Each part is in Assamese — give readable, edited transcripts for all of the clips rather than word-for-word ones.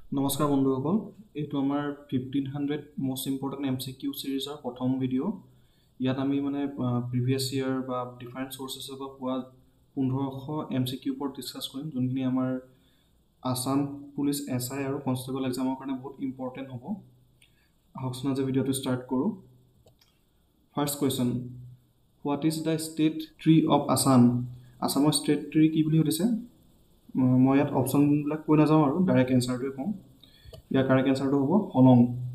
নমস্কাৰ বন্ধুসকল এইটো আমাৰ 1500 মোস্ট ইম্পৰ্টেণ্ট এমচিকিউ সিৰিজৰ প্ৰথম ভিডিঅ' ইয়াত আমি মানে প্ৰিভিয়াছ ইয়াৰ বা ডিফাৰেণ্ট সোৰ্সেছৰ পৰা পোৱা 1500 এমচিকিউ ওপৰত ডিসকাস কৰিম যোনখিনি আমাৰ আসাম পুলিচ এসআই আৰু কনষ্টেবল এক্সামৰ কাৰণে বহুত ইম্পৰ্টেণ্ট হ'ব আহকচোন আজি ভিডিঅ'টো ষ্টাৰ্ট কৰোঁ first question what is the state tree of Assam আসামৰ ষ্টেট ট্ৰি কি বুলি সুধিছে মই ইয়াত অপশ্যনবিলাক কৈ নাযাওঁ আৰু ডাইৰেক্ট এনসাৰটোৱে কওঁ ইয়াৰ কাৰেক্ট এনসাৰটো হ'ব হলং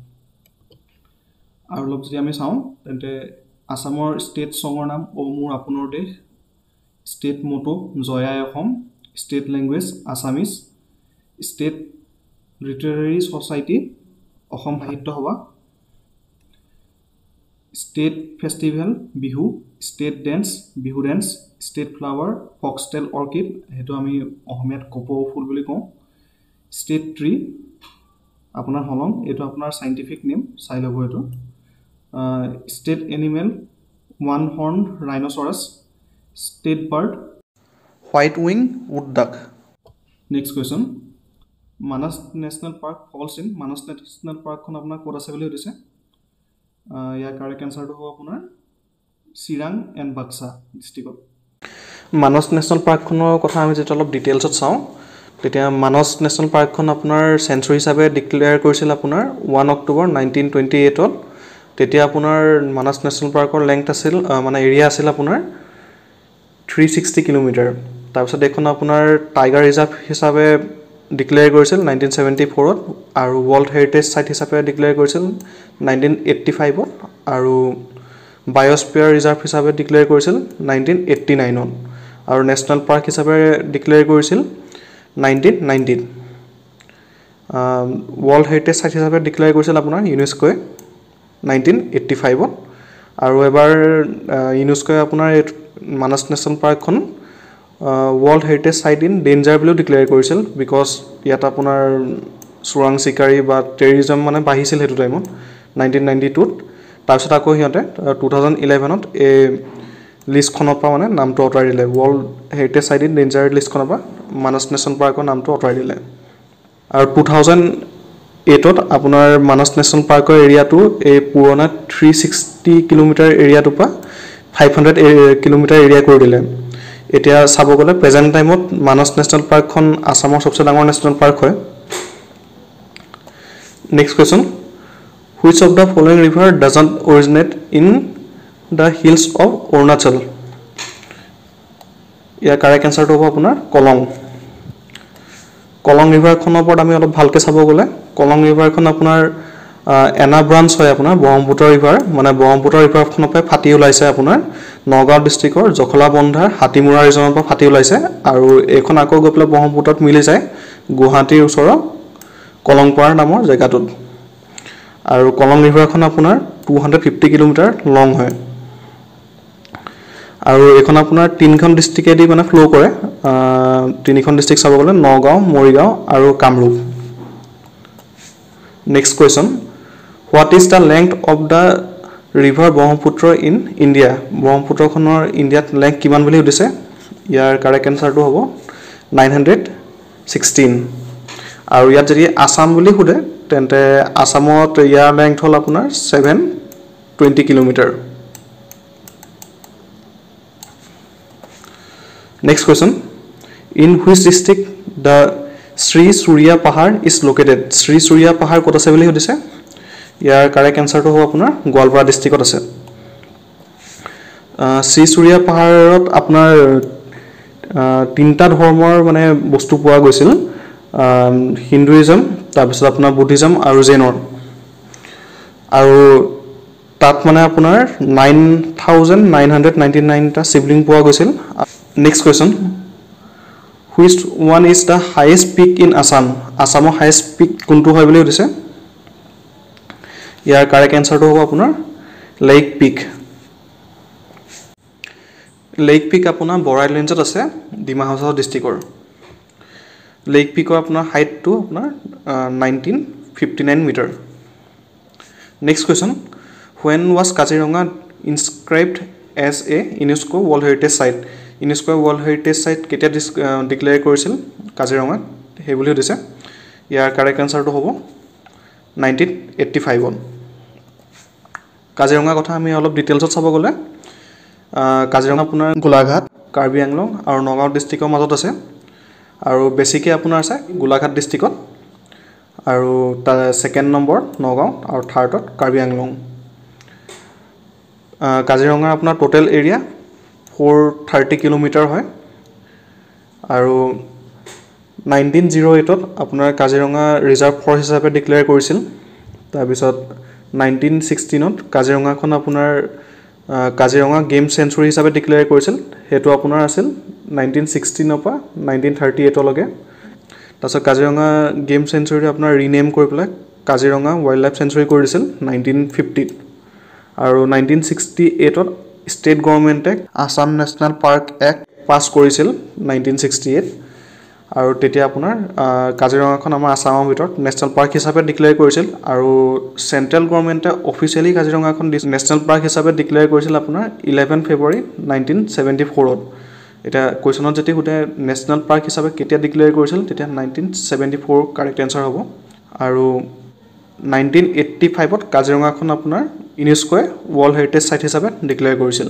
আৰু অলপ যদি আমি চাওঁ তেন্তে আসামৰ ষ্টেট ছঙৰ নাম অ মোৰ আপোনাৰ দেশ ষ্টেট মটো জয়াই Asom state language Assamese state literary society Asom Sahitya Sabha state festival Bihu state dance Bihu dance state flower foxtail orchid হেতু আমি অসমীয়াত কপৌ ফুল বুলি কওঁ ষ্টেট ট্ৰি আপোনাৰ হলং এটো আপোনাৰ সাইন্টিফিক নেম চাই লব এটো state animal one horn rhinoceros state bird white wing wood duck next question Manas national park falls in Manas national পাৰ্কখন আপোনাৰ ক'ত আছে বুলি সুধিছে ইয়াৰ কাৰেক্ট এনসাৰটো হ'ব আপোনাৰ চিৰাং এণ্ড বাক্সা ডিষ্ট্ৰিক্টত মানস নেশ্যনেল পাৰ্কখনৰ কথা আমি যেতিয়া অলপ ডিটেইলছত চাওঁ তেতিয়া মানস নেশ্যনেল পাৰ্কখন আপোনাৰ সেঞ্চুৰী হিচাপে ডিক্লেয়াৰ কৰিছিল আপোনাৰ 1 অক্টোবৰ 1928 ত তেতিয়া আপোনাৰ মানস নেশ্যনেল পাৰ্কৰ লেংথ আছিল মানে এৰিয়া আছিল আপোনাৰ 360 কিলোমিটাৰ তাৰপিছত এখন আপোনাৰ টাইগাৰ ৰিজাৰ্ভ হিচাপে ডিক্লেয়াৰ কৰিছিল 1974 ত আৰু ওয়াৰ্ল্ড হেৰিটেজ সাইট হিচাপে ডিক্লেয়াৰ কৰিছিল 1985 ত আৰু বায়োস্ফিয়াৰ ৰিজাৰ্ভ হিচাপে ডিক্লেয়াৰ কৰিছিল 1989 ত আৰু নেশ্যনেল পাৰ্ক হিচাপে ডিক্লেয়াৰ কৰিছিল 1990 ওয়াৰ্ল্ড হেৰিটেজ সাইট হিচাপে ডিক্লেয়াৰ কৰিছিল আপোনাৰ ইউনেস্কোৱে 1985 ত আৰু এবাৰ ইউনেস্কোৱে আপোনাৰ মানস নেশ্যনেল পাৰ্কখন world heritage site in danger বুলি ডিক্লেয়াৰ কৰিছিল বিকজ ইয়াত আপোনাৰ চোৰাং চিকাৰী বা টেৰৰিজম মানে বাঢ়িছিল হেতু টাইমত 1992 ত তাৰপিছত আকৌ হিয়তে 2011 ত এই লিষ্টখনৰ পৰা মানে নামটো অতৰাই দিলে world heritage site in danger লিষ্টখনৰ পৰা মানস নেশ্যনেল পাৰ্কৰ নামটো অতৰাই দিলে আৰু 2008 ত আপোনাৰ মানস নেশ্যনেল পাৰ্কৰ এৰিয়াটো এই পুৰণা 360 কিলোমিটাৰ এৰিয়াটো পৰা 500 কিলোমিটাৰ এৰিয়া কৰি দিলে এতিয়া চাব গলে প্ৰেজেন্ট টাইমত মানস নেশ্যনেল পাৰ্কখন আসামৰ সবচে ডাঙৰ নেশ্যনেল পাৰ্ক হয় next question which of the following river doesn't originate in the hills of Arunachal ইয়াৰ কাৰেক্ট এনসাৰটো হ'ব আপোনাৰ কলং কলং ৰিভাৰখনৰ ওপৰত আমি অলপ ভালকে চাব গলে কলং ৰিভাৰখন আপোনাৰ এনা ব্ৰাঞ্চ হয় আপোনাৰ ব্ৰহ্মপুত্ৰ ৰিভাৰ মানে ব্ৰহ্মপুত্ৰ ৰিভাৰখনৰ পৰা ফাটি ওলাইছে আপোনাৰ নগাঁও ডিস্ট্ৰিক্টৰ জখলাবন্ধাৰ হাতিমুৰা ৰিজনৰ পৰা ফাটি ওলাইছে আৰু এইখন আকৌ গৈ পেলাই ব্ৰহ্মপুত্ৰত মিলি যায় গুৱাহাটীৰ ওচৰৰ কলংপাৰ নামৰ জেগাটোত আৰু কলং ৰিভাৰখন আপোনাৰ 250 কিলোমিটাৰ লং হয় আৰু এখন আপোনাৰ তিনখন ডিস্ট্ৰিক্টেদি মানে ফ্লো কৰে তিনিখন ডিস্ট্ৰিক্ট চাব গলে নগাঁও মৰিগাঁও আৰু Kamrup next question what is the length of the river Brahmaputra in India ব্ৰহ্মপুত্ৰখনৰ ইণ্ডিয়াত লেংথ কিমান বুলি সুধিছে ইয়াৰ কাৰেক্ট এনসাৰটো হ'ব 916 আৰু ইয়াত যদি আসাম বুলি সুধে তেন্তে আসামত ইয়াৰ লেংথ হল আপোনাৰ 720 kilometre next question in which district the Sri Surya Pahar is located Shri Surya পাহাৰ ক'ত আছে বুলি সুধিছে ইয়াৰ কাৰেক্ট এনসাৰটো হ'ব আপোনাৰ গোৱালপাৰা ডিস্ট্ৰিক্টত আছে শ্ৰী সূৰ্যা পাহাৰত আপোনাৰ তিনটা ধৰ্মৰ মানে বস্তু পোৱা গৈছিল হিন্দুইজম তাৰপিছত আপোনাৰ বুদ্ধিজম আৰু জৈনৰ আৰু তাত মানে আপোনাৰ 9999 টা শিৱলিংগ পোৱা গৈছিল next question which one is the highest peak in assam আসামৰ হাইয়েষ্ট পিক কোনটো হয় বুলি সুধিছে ইয়াৰ কাৰেক্ট এনসাৰটো হ'ব আপোনাৰ লেক পিক আপোনাৰ বৰাই ৰেঞ্জত আছে ডিমা হাছাও ডিস্ট্ৰিক্টৰ লেক পিকৰ আপোনাৰ হাইটটো আপোনাৰ 1959 metre next question when was Kaziranga inscribed as a UNESCO World Heritage Site UNESCO World Heritage Site কেতিয়া ডিক্লেয়াৰ কৰিছিল কাজিৰঙা হে বুলি দিছে ইয়াৰ কাৰেক্ট এনসাৰটো হ'ব 1985 কাজিৰঙা কথা আমি অলপ ডিটেইলছত চাব গ'লে কাজিৰঙা আপোনাৰ গোলাঘাট কাৰ্বি আংলং আৰু নগাঁও ডিস্ট্ৰিক্টৰ মাজত আছে আৰু বেছিকৈ আপোনাৰ আছে গোলাঘাট ডিস্ট্ৰিক্টত আৰু তাৰ সেকেন্ড নম্বৰ নগাঁও আৰু থাৰ্ডত কাৰ্বি আংলং কাজিৰঙাৰ আপোনাৰ টোটেল এৰিয়া 430 কিলোমিটাৰ হয় আৰু 1908 ত আপোনাৰ কাজিৰঙা ৰিজাৰ্ভ ফৰেষ্ট হিচাপে ডিক্লেয়াৰ কৰিছিল তাৰ পিছত 1916 ত কাজিৰঙাখন আপোনাৰ কাজিৰঙা গেম সেঞ্চুৰী হিচাপে ডিক্লেয়াৰ কৰিছিল হেতু আপোনাৰ আছিল 1916 পৰা 1938 লৈকে তাৰপিছত কাজিৰঙা গেম সেঞ্চুৰী আপোনাৰ ৰিনেম কৰি পেলাই কাজিৰঙা ৱাইল্ড লাইফ সেঞ্চুৰী কৰি দিছিল 1950 ত আৰু 1968 ত ষ্টেট গভৰ্ণমেণ্টে Assam national park act pass কৰিছিল 1968 আৰু তেতিয়া আপোনাৰ কাজিৰঙাখন আমাৰ আসামৰ ভিতৰত নেশ্যনেল পাৰ্ক হিচাপে ডিক্লেয়াৰ কৰিছিল আৰু চেন্ট্ৰেল গভৰ্ণমেণ্টে অফিচিয়েলি কাজিৰঙাখন নেশ্যনেল পাৰ্ক হিচাপে ডিক্লেয়াৰ কৰিছিল আপোনাৰ 11 ফেব্ৰুৱাৰী 1974 ত এটা কোৱেশ্যনত যদি সুধে নেশ্যনেল পাৰ্ক হিচাপে কেতিয়া ডিক্লেয়াৰ কৰিছিল তেতিয়া 1974 কাৰেক্ট এনসাৰ হ'ব আৰু 1985 ত কাজিৰঙাখন আপোনাৰ ইউনেস্কোৱে ৱৰ্ল্ড হেৰিটেজ সাইট হিচাপে ডিক্লেয়াৰ কৰিছিল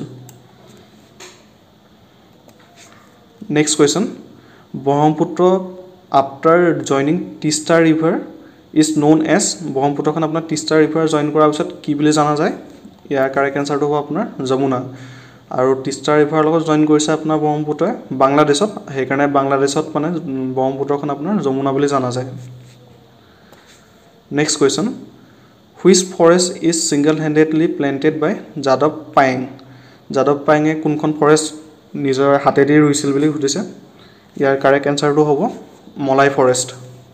next question Brahmaputra after joining Teesta river is known as ব্ৰহ্মপুত্ৰখন আপোনাৰ তিষ্টা ৰিভাৰ জইন কৰাৰ পিছত কি বুলি জনা যায় ইয়াৰ কাৰেক্ট এনসাৰটো হ'ব আপোনাৰ যমুনা আৰু তিষ্টা ৰিভাৰৰ লগত জইন কৰিছে আপোনাৰ ব্ৰহ্মপুত্ৰই বাংলাদেশত সেইকাৰণে বাংলাদেশত মানে ব্ৰহ্মপুত্ৰখন আপোনাৰ যমুনা বুলি জনা যায় next question which forest is single handedly planted by যাদৱ পায়েঙে কোনখন ফৰেষ্ট নিজৰ হাতেদি ৰুইছিল বুলি সুধিছে ইয়াৰ কাৰেক্ট এনসাৰটো হ'ব মলাই ফৰেষ্ট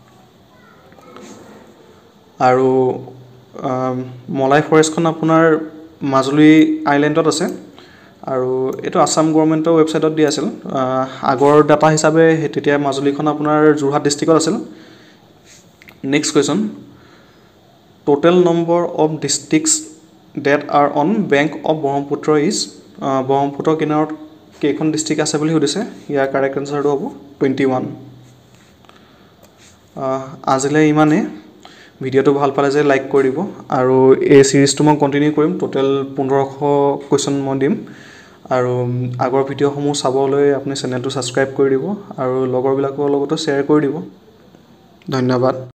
আৰু মলাই ফৰেষ্টখন আপোনাৰ মাজুলী আইলেণ্ডত আছে আৰু এটো আসাম গভৰ্ণমেণ্টৰ ৱেবছাইটত দি আছিল আগৰ ডাটা হিচাপে তেতিয়া মাজুলীখন আপোনাৰ যোৰহাট ডিস্ট্ৰিক্টত আছিল next question total number of districts that are on bank of Brahmaputra is Brahmaputra কিনাৰত কেইখন ডিস্ট্ৰিক্ট আছে বুলি সুধিছে ইয়াৰ কাৰেক্ট এনসাৰটো হ'ব 21 আজিলৈ ইমানে ভিডিঅ'টো ভাল পালে যে লাইক কৰি দিব আৰু এই সিৰিজটো মই কন্টিনিউ কৰিম টোটেল 1500 কোৱেশ্যন মই দিম আৰু আগৰ ভিডিঅ'সমূহ চাবলৈ আপুনি চেনেলটো সাবস্ক্ৰাইব কৰি দিব আৰু লগৰবিলাকৰ লগতো শ্বেয়াৰ কৰি দিব ধন্যবাদ